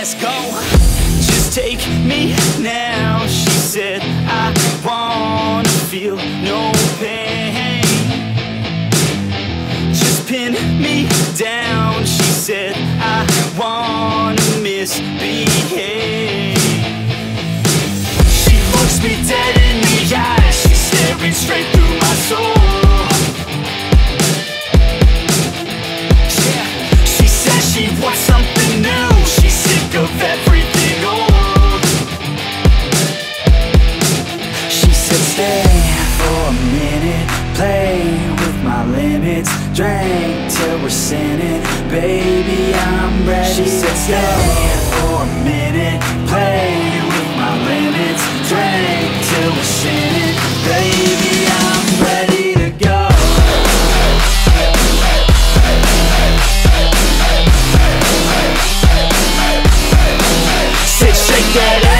let's go. Just take me now, she said, I wanna feel no pain. Just pin me down, she said, I wanna misbehave. She looks me dead in the eyes, she's staring straight through my soul. Yeah, she says she wants something new, she's sick of everything old. She said stay for a minute, play with my limits, drink till we're sinning, baby I'm ready. She said stay for a minute, play with my limits, drink till we're sinning, baby I'm ready to go. Said shake that